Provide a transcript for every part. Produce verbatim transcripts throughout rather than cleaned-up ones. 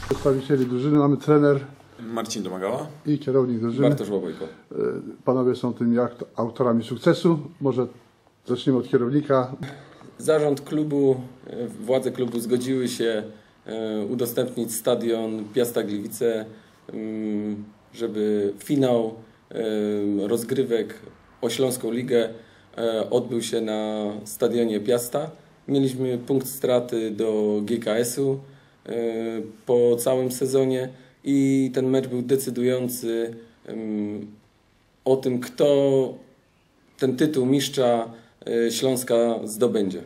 Przedstawicieli drużyny mamy trener Marcin Domagała i kierownik drużyny. Bartosz Łobojko. Panowie są tymi autorami sukcesu. Może zaczniemy od kierownika. Zarząd klubu, władze klubu zgodziły się udostępnić stadion Piasta Gliwice, żeby finał rozgrywek o Śląską Ligę odbył się na stadionie Piasta. Mieliśmy punkt straty do G K S-u po całym sezonie i ten mecz był decydujący o tym, kto ten tytuł mistrza Śląska zdobędzie.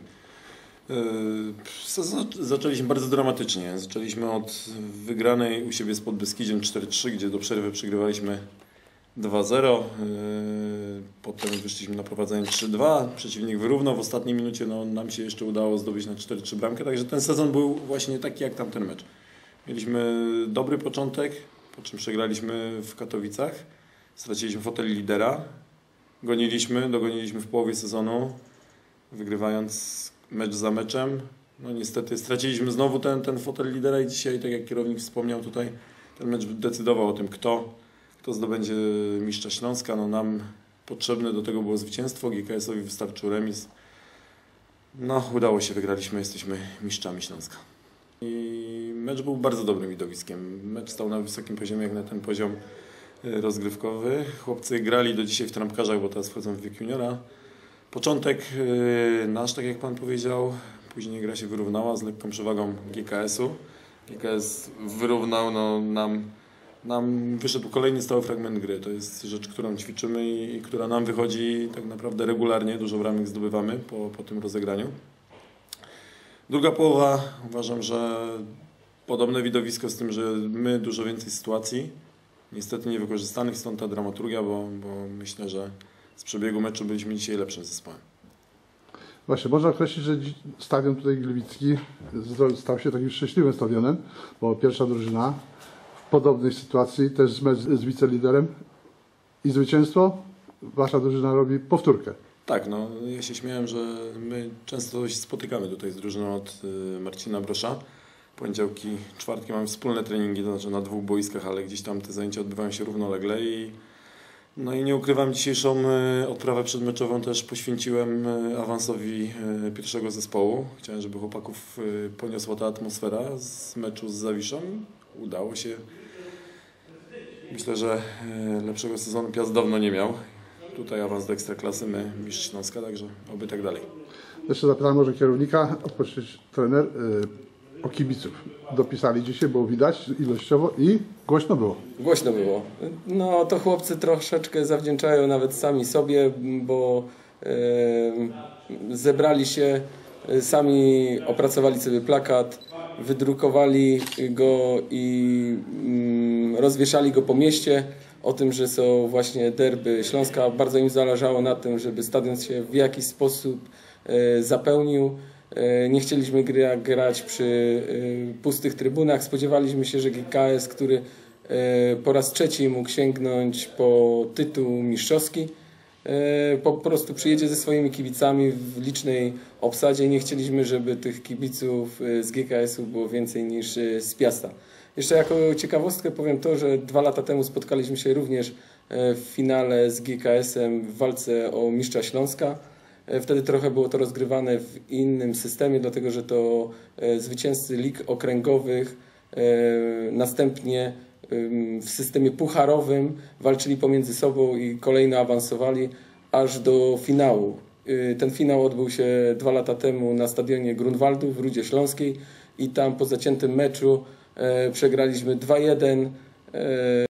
Zaczęliśmy bardzo dramatycznie. Zaczęliśmy od wygranej u siebie z Podbeskidziem cztery trzy, gdzie do przerwy przegrywaliśmy dwa zero. Potem wyszliśmy na prowadzenie trzy dwa. Przeciwnik wyrównał w ostatniej minucie. No, nam się jeszcze udało zdobyć na cztery trzy bramkę. Także ten sezon był właśnie taki jak tamten mecz. Mieliśmy dobry początek, po czym przegraliśmy w Katowicach. Straciliśmy fotel lidera. Goniliśmy, dogoniliśmy w połowie sezonu, wygrywając mecz za meczem. No niestety straciliśmy znowu ten, ten fotel lidera i dzisiaj, tak jak kierownik wspomniał tutaj, ten mecz decydował o tym, kto, kto zdobędzie mistrza Śląska. No nam potrzebne do tego było zwycięstwo, G K S-owi wystarczył remis. No udało się, wygraliśmy, jesteśmy mistrzami Śląska. I mecz był bardzo dobrym widowiskiem. Mecz stał na wysokim poziomie, jak na ten poziom rozgrywkowy. Chłopcy grali do dzisiaj w trampkarzach, bo teraz wchodzą w wiek juniora. Początek nasz, tak jak Pan powiedział, później gra się wyrównała z lekką przewagą G K S-u. G K S wyrównał, no, nam, nam wyszedł kolejny stały fragment gry. To jest rzecz, którą ćwiczymy i, i która nam wychodzi tak naprawdę regularnie. Dużo bramek zdobywamy po, po tym rozegraniu. Druga połowa, uważam, że podobne widowisko z tym, że my dużo więcej sytuacji, niestety niewykorzystanych, stąd ta dramaturgia, bo, bo myślę, że z przebiegu meczu byliśmy dzisiaj lepszym zespołem. Właśnie, można określić, że stadion tutaj gliwicki stał się takim szczęśliwym stadionem, bo pierwsza drużyna w podobnej sytuacji, też mecz z wiceliderem i zwycięstwo, wasza drużyna robi powtórkę. Tak, no ja się śmiałem, że my często się spotykamy tutaj z drużyną od Marcina Brosza. Poniedziałki, czwartki mamy wspólne treningi, to znaczy na dwóch boiskach, ale gdzieś tam te zajęcia odbywają się równolegle i no i nie ukrywam, dzisiejszą odprawę przedmeczową też poświęciłem awansowi pierwszego zespołu. Chciałem, żeby chłopaków poniosła ta atmosfera z meczu z Zawiszą. Udało się. Myślę, że lepszego sezonu Piast dawno nie miał. Tutaj awans do Ekstraklasy, my mistrz Śląska, także oby tak dalej. Jeszcze zapytałem może kierownika, odpowiedzieć trener yy, o kibiców. Dopisali dzisiaj, było widać ilościowo i głośno było. Głośno było. No to chłopcy troszeczkę zawdzięczają nawet sami sobie, bo yy, zebrali się, yy, sami opracowali sobie plakat, wydrukowali go i yy, rozwieszali go po mieście. O tym, że są właśnie derby Śląska. Bardzo im zależało na tym, żeby stadion się w jakiś sposób e, zapełnił. E, nie chcieliśmy gra, grać przy e, pustych trybunach. Spodziewaliśmy się, że G K S, który e, po raz trzeci mógł sięgnąć po tytuł mistrzowski, e, po prostu przyjedzie ze swoimi kibicami w licznej obsadzie. Nie chcieliśmy, żeby tych kibiców z G K S-u było więcej niż z Piasta. Jeszcze jako ciekawostkę powiem to, że dwa lata temu spotkaliśmy się również w finale z G K S-em w walce o mistrza Śląska. Wtedy trochę było to rozgrywane w innym systemie, dlatego że to zwycięzcy lig okręgowych następnie w systemie pucharowym walczyli pomiędzy sobą i kolejno awansowali aż do finału. Ten finał odbył się dwa lata temu na stadionie Grunwaldu w Rudzie Śląskiej i tam po zaciętym meczu E, przegraliśmy dwa jeden. E,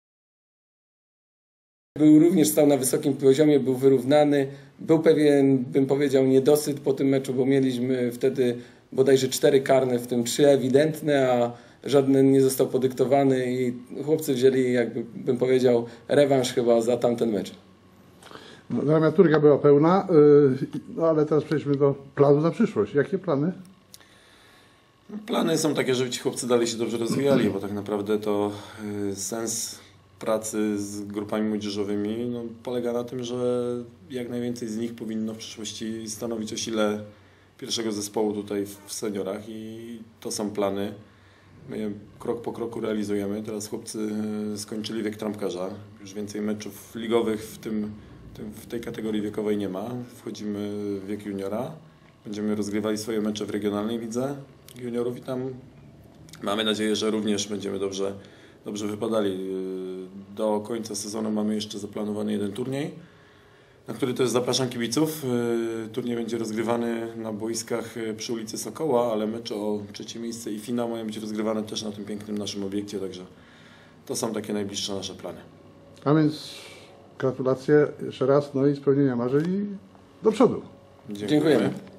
był również stał na wysokim poziomie, był wyrównany. Był pewien, bym powiedział, niedosyt po tym meczu, bo mieliśmy wtedy bodajże cztery karne, w tym trzy ewidentne, a żaden nie został podyktowany i chłopcy wzięli, jakby bym powiedział, rewanż chyba za tamten mecz. No, dramaturgia była pełna, yy, no ale teraz przejdźmy do planu na przyszłość. Jakie plany? Plany są takie, żeby ci chłopcy dalej się dobrze rozwijali, bo tak naprawdę to y, sens pracy z grupami młodzieżowymi no, polega na tym, że jak najwięcej z nich powinno w przyszłości stanowić o sile pierwszego zespołu tutaj w seniorach i to są plany. My je krok po kroku realizujemy. Teraz chłopcy e, skończyli wiek trampkarza. Już więcej meczów ligowych w, tym, tym, w tej kategorii wiekowej nie ma. Wchodzimy w wiek juniora. Będziemy rozgrywali swoje mecze w regionalnej lidze juniorów i tam mamy nadzieję, że również będziemy dobrze, dobrze wypadali. Do końca sezonu mamy jeszcze zaplanowany jeden turniej, na który też zapraszam kibiców. Turniej będzie rozgrywany na boiskach przy ulicy Sokoła, ale mecze o trzecie miejsce i finał mają być rozgrywane też na tym pięknym naszym obiekcie, także to są takie najbliższe nasze plany. A więc gratulacje jeszcze raz, no i spełnienia marzeń i do przodu. Dziękujemy.